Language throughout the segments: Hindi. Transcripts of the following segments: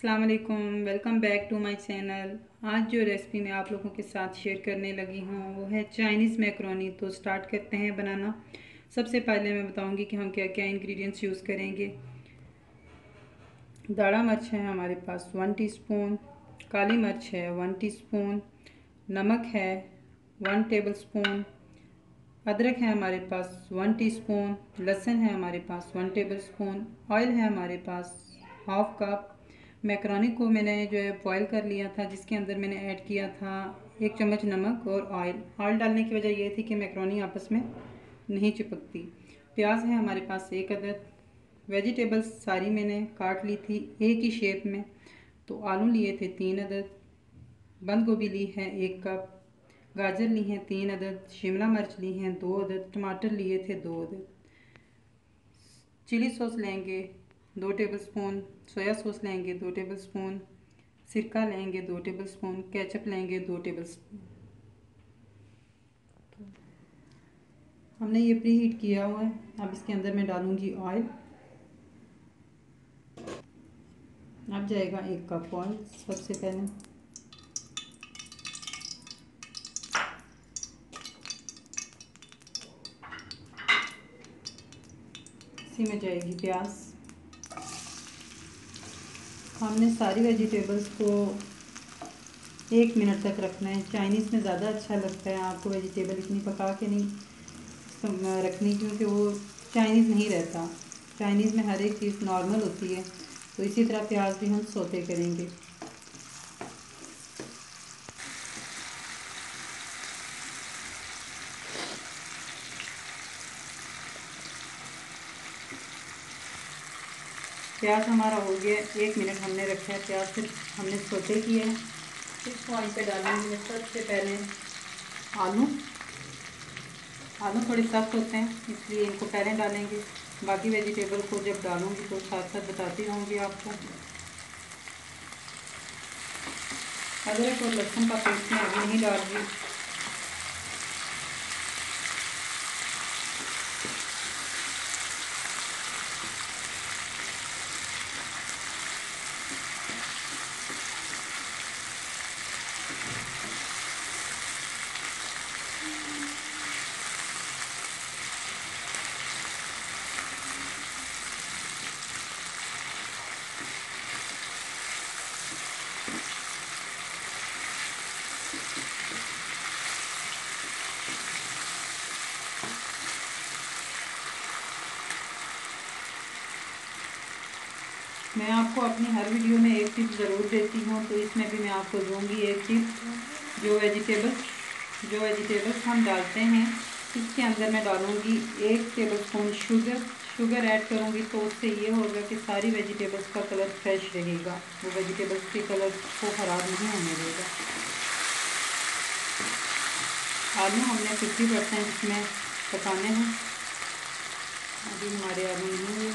अस्सलाम वालेकुम, welcome back to my channel. आज जो रेसिपी मैं आप लोगों के साथ शेयर करने लगी हूँ वो है चाइनीज़ मैक्रोनी। तो स्टार्ट करते हैं बनाना। सबसे पहले मैं बताऊँगी कि हम क्या क्या इंग्रेडिएंट्स यूज़ करेंगे। दाढ़ा मिर्च है हमारे पास 1 टीस्पून, काली मिर्च है 1 टीस्पून, नमक है 1 टेबलस्पून, अदरक है हमारे पास 1 टीस्पून, लहसुन है हमारे पास 1 टेबलस्पून, ऑयल है हमारे पास हाफ कप। मैक्रोनी को मैंने जो है बॉईल कर लिया था, जिसके अंदर मैंने ऐड किया था 1 चम्मच नमक और ऑयल डालने की वजह यह थी कि मैक्रोनी आपस में नहीं चिपकती। प्याज है हमारे पास 1 अदद। वेजिटेबल्स सारी मैंने काट ली थी एक ही शेप में। तो आलू लिए थे 3 अदद, बंद गोभी ली है 1 कप, गाजर ली हैं 3 अदद, शिमला मिर्च ली हैं 2 अदद, टमाटर लिए थे 2 अदद। चिली सॉस लेंगे 2 टेबलस्पून, सोया सॉस लेंगे 2 टेबलस्पून, सिरका लेंगे 2 टेबलस्पून, केचप लेंगे 2 टेबलस्पून। हमने ये प्री हीट किया हुआ है। अब इसके अंदर मैं डालूंगी ऑयल। अब जाएगा 1 कप ऑयल। सबसे पहले इसी में जाएगी प्याज। हमने सारी वेजिटेबल्स को 1 मिनट तक रखना है। चाइनीज़ में ज़्यादा अच्छा लगता है आपको वेजिटेबल इतनी पका के नहीं रखनी, क्योंकि वो चाइनीज़ नहीं रहता। चाइनीज़ में हर एक चीज़ नॉर्मल होती है। तो इसी तरह प्याज भी हम सौते करेंगे। प्याज हमारा हो गया, 1 मिनट हमने रखा है प्याज, फिर हमने सौते किया है। इस पॉइंट पे डालेंगे सबसे पहले आलू। आलू थोड़े सख्त होते हैं इसलिए इनको पहले डालेंगे। बाकी वेजिटेबल को जब डालूंगी तो साथ साथ बताती रहूँगी आपको। अदरक और लहसुन का पेस्ट मैं अभी नहीं डाल रही। मैं आपको अपनी हर वीडियो में एक टिप ज़रूर देती हूँ, तो इसमें भी मैं आपको दूँगी एक टिप। जो वेजिटेबल्स हम डालते हैं इसके अंदर मैं डालूँगी 1 टेबलस्पून शुगर ऐड करूँगी। तो उससे ये होगा कि सारी वेजिटेबल्स का कलर फ्रेश रहेगा, वो वेजिटेबल्स के कलर को ख़राब नहीं होने देगा। आलू हमने 50% इसमें पकाने हैं। अभी हमारे आलू नहीं हुए।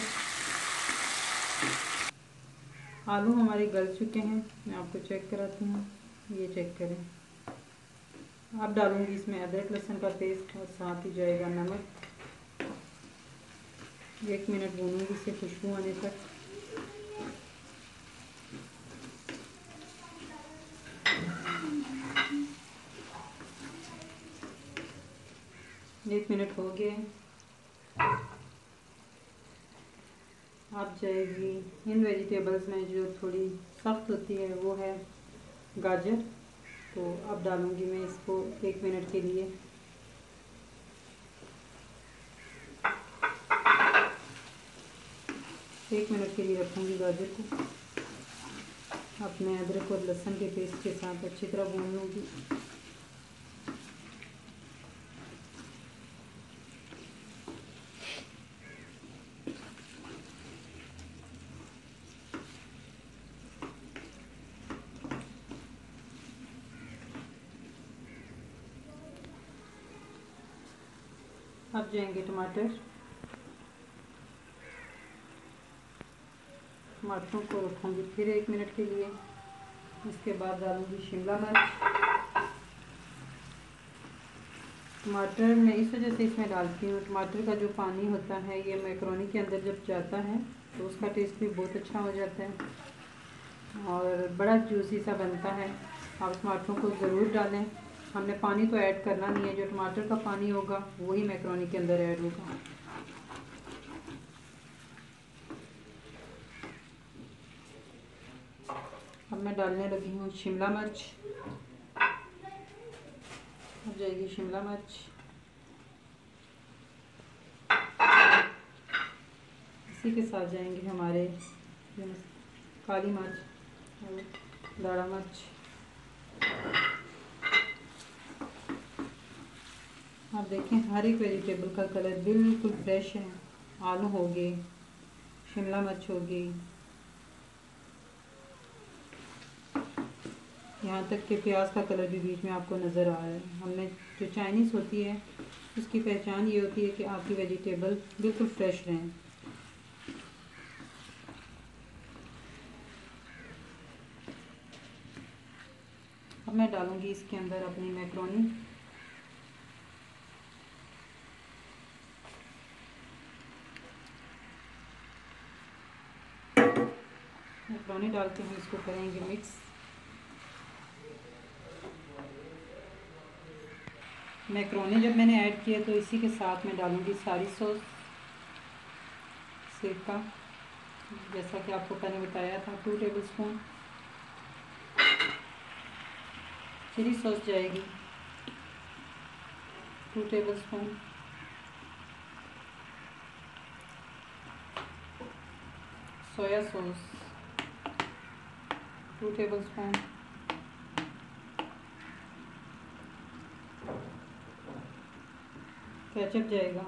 आलू हमारे गल चुके हैं। मैं आपको चेक कराती हूँ, ये चेक करें। अब डालूंगी इसमें अदरक लहसुन का पेस्ट और साथ ही जाएगा नमक। 1 मिनट भूनूंगी इसे खुशबू आने तक। एक मिनट हो गए। अब जाएगी इन वेजिटेबल्स में जो थोड़ी सख्त होती है वो है गाजर। तो अब डालूंगी मैं इसको 1 मिनट के लिए। एक मिनट के लिए रखूंगी गाजर को। अपने अदरक और लहसुन के पेस्ट के साथ अच्छी तरह भून लूँगी। अब जाएंगे टमाटरों को रखूँगी फिर 1 मिनट के लिए। इसके बाद डालूँगी शिमला मिर्च। टमाटर मैं इस वजह से इसमें डालती हूँ, टमाटर का जो पानी होता है ये मैक्रोनी के अंदर जब जाता है तो उसका टेस्ट भी बहुत अच्छा हो जाता है। और बड़ा जूसी सा बनता है। आप टमाटरों को ज़रूर डालें। हमने पानी तो ऐड करना नहीं है, जो टमाटर का पानी होगा वही मैक्रोनी के अंदर ऐड होगा। अब मैं डालने लगी हूँ शिमला मिर्च। अब जाएगी शिमला मिर्च, इसी के साथ जाएंगे हमारे काली मिर्च और दाढ़ा मिर्च। आप देखें हर एक वेजिटेबल का कलर बिल्कुल फ्रेश है। आलू हो गए, शिमला मिर्च हो गई, यहाँ तक कि प्याज का कलर भी बीच में आपको नज़र आ रहा है। हमने जो चाइनीज़ होती है उसकी पहचान ये होती है कि आपकी वेजिटेबल बिल्कुल फ्रेश रहें। अब मैं डालूँगी इसके अंदर अपनी मैक्रोनी। मैक्रोनी डाल के हम इसको करेंगे मिक्स। मैक्रोनी जब मैंने ऐड किया तो इसी के साथ मैं डालूँगी सारी सॉस, सिरका, जैसा कि आपको मैंने बताया था 2 टेबलस्पून। चिली सॉस जाएगी 2 tablespoon. Soya sauce 2 tablespoon. Ketchup जाएगा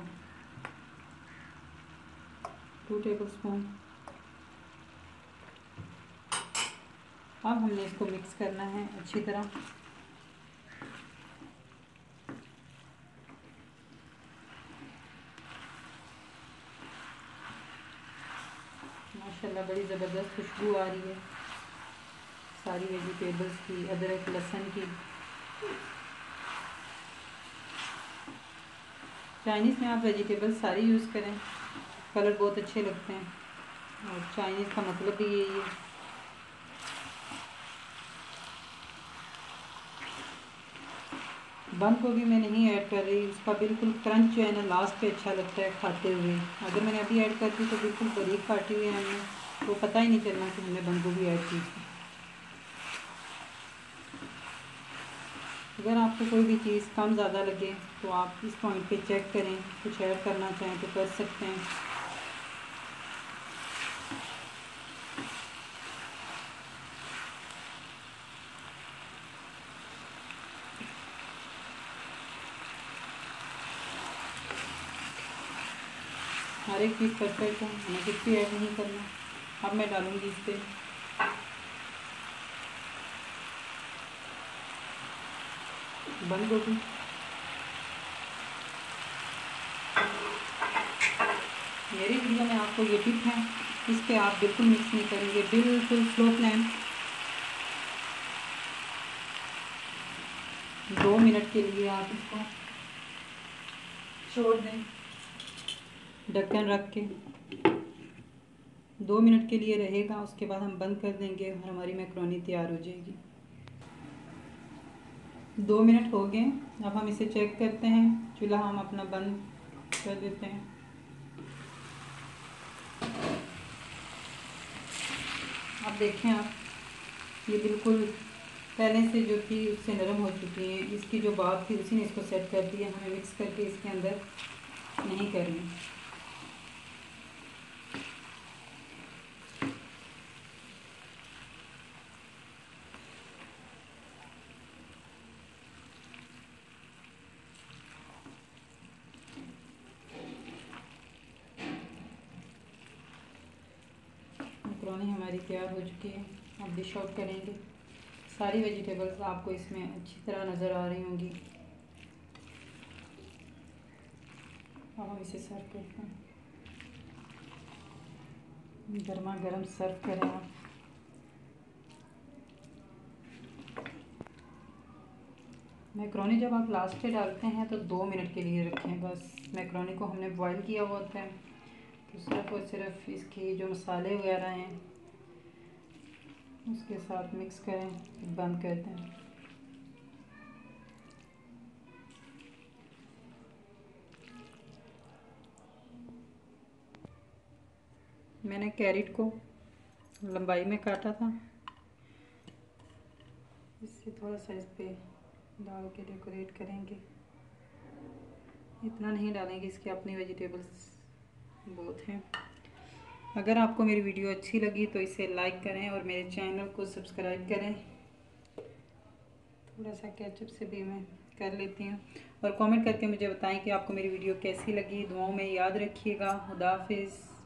2 टेबलस्पून। अब हमने इसको मिक्स करना है अच्छी तरह। माशाल्लाह बड़ी ज़बरदस्त खुशबू आ रही है सारी वेजिटेबल्स की, अदरक लहसुन की। चाइनीज़ में आप वेजिटेबल्स सारी यूज़ करें, कलर बहुत अच्छे लगते हैं और चाइनीज़ का मतलब भी यही है। बंद गोभी मैं नहीं ऐड कर रही, उसका बिल्कुल क्रंच जो है ना लास्ट पे अच्छा लगता है खाते हुए। अगर मैंने अभी ऐड कर दी तो बिल्कुल बारीक काटी हुई है हमने, तो पता ही नहीं चलना कि हमने बंद गोभी ऐड की थी। अगर आपको कोई भी चीज़ कम ज़्यादा लगे तो आप इस पॉइंट पे चेक करें, कुछ ऐड करना चाहें तो कर सकते हैं। हर एक चीज़ परफेक्ट है, हमें कुछ भी ऐड नहीं करना। अब मैं डालूँगी इस पर बंद गोभी। मेरी वीडियो में आपको ये टिप है, इस पर आप बिल्कुल मिक्स नहीं करेंगे, बिल्कुल स्लो फ्लेम 2 मिनट के लिए आप इसको छोड़ दें ढक्कन रख के। 2 मिनट के लिए रहेगा, उसके बाद हम बंद कर देंगे और हमारी मैक्रोनी तैयार हो जाएगी। 2 मिनट हो गए, अब हम इसे चेक करते हैं। चूल्हा हम अपना बंद कर देते हैं। अब देखें आप, ये बिल्कुल पहले से जो थी उससे नरम हो चुकी है। इसकी जो बात थी उसी ने इसको सेट कर दिया, हमें मिक्स करके इसके अंदर नहीं करनी। मैक्रोनी हमारी तैयार हो चुकी है। अब डिश आउट करेंगे। सारी वेजिटेबल्स आपको इसमें अच्छी तरह नज़र आ रही होंगी। अब हम इसे सर्व करते हैं। गर्मा गर्म सर्व करें आप। मैक्रोनी जब आप लास्ट पे डालते हैं तो 2 मिनट के लिए रखें बस। मैक्रोनी को हमने बॉईल किया हुआ होता है, तो सिर्फ और सिर्फ इसके जो मसाले वगैरह हैं उसके साथ मिक्स करें, बंद कर दें। मैंने कैरेट को लंबाई में काटा था, इससे थोड़ा सा इस पे डाल के डेकोरेट करेंगे। इतना नहीं डालेंगे, इसके अपनी वेजिटेबल्स बहुत हैं। अगर आपको मेरी वीडियो अच्छी लगी तो इसे लाइक करें और मेरे चैनल को सब्सक्राइब करें। थोड़ा सा केचप से भी मैं कर लेती हूँ, और कमेंट करके मुझे बताएं कि आपको मेरी वीडियो कैसी लगी। दुआओं में याद रखिएगा। खुदा हाफिज़।